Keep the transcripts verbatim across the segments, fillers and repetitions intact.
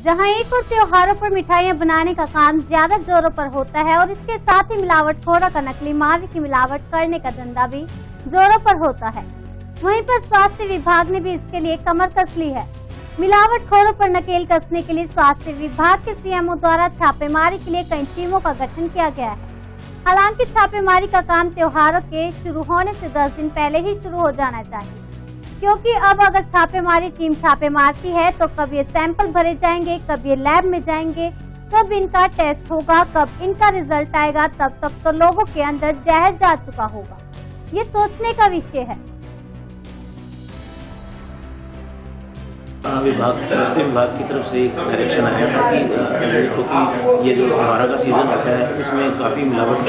जहां एक और त्योहारों पर मिठाइयां बनाने का काम ज्यादा जोरों पर होता है और इसके साथ ही मिलावटखोरों का नकली मावे की मिलावट करने का धंधा भी जोरों पर होता है। वहीं पर स्वास्थ्य विभाग ने भी इसके लिए कमर कस ली है। मिलावटखोरों पर नकेल कसने के लिए स्वास्थ्य विभाग के सीएमओ द्वारा छापेमारी के लिए कई टीमों का गठन किया गया है। हालांकि छापेमारी का काम त्योहारों के शुरू होने से दस दिन पहले ही शुरू हो जाना चाहिए, क्योंकि अब अगर छापेमारी टीम छापे मारती है तो कब ये सैंपल भरे जाएंगे, कब ये लैब में जाएंगे, कब इनका टेस्ट होगा, कब इनका रिजल्ट आएगा, तब तक तो लोगों के अंदर जहर जा चुका होगा। ये सोचने का विषय है। विभाग स्वास्थ्य विभाग की तरफ से एक डायरेक्शन आया था कि क्योंकि ये जो त्योहारों का सीजन होता है इसमें काफ़ी मिलावट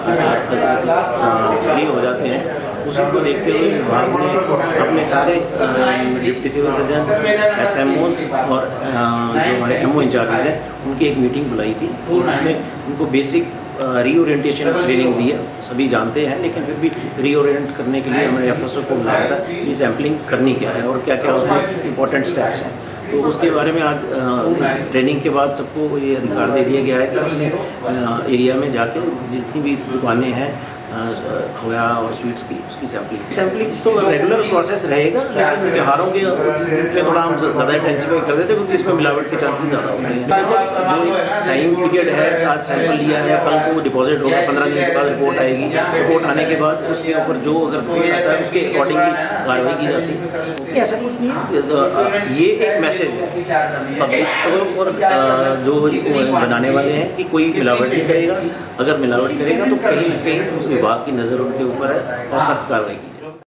सक्रिय हो जाते हैं। उसी को देखते हुए विभाग ने अपने सारे deputy civil surgeon, S M Os और जो हमारे एम ओ इंचार्ज हैं उनकी एक मीटिंग बुलाई थी। उसमें उनको बेसिक रीओरिएंटेशन ट्रेनिंग दी है। सभी जानते हैं, लेकिन फिर भी रीओरिएंट करने के लिए हमारे एफ एस ओ को बुलाया था कि सैम्पलिंग करनी क्या है और क्या क्या उसमें इम्पोर्टेंट स्टेप्स हैं। तो उसके बारे में आज ट्रेनिंग के बाद सबको ये अधिकार दे दिया गया है कि अपने एरिया में जाके जितनी भी दुकानें हैं खोया और स्वीट्स की उसकी सैम्पलिंग सैम्पलिंग तो रेगुलर प्रोसेस रहेगा। लेकिन त्योहारों के पे थोड़ा हम ज्यादा इंटेंसिफाई कर देते हैं क्योंकि इसमें मिलावट के चांसेस ज्यादा होते हैं। जो टाइम पीरियड है, आज सैंपल लिया है, कल को डिपॉजिट होगा, पंद्रह दिन के बाद रिपोर्ट आएगी। रिपोर्ट आने के बाद उसके ऊपर जो अगर रिपोर्ट आता है उसके अकॉर्डिंगली कार्रवाई की जाती है। ऐसा ये एक मैसेज है पब्लिक और जो बनाने वाले हैं कि कोई मिलावट नहीं करेगा। अगर मिलावट करेगा तो कहीं ना कहीं विभाग की नजर उनके ऊपर है और सख्त कार्रवाई की।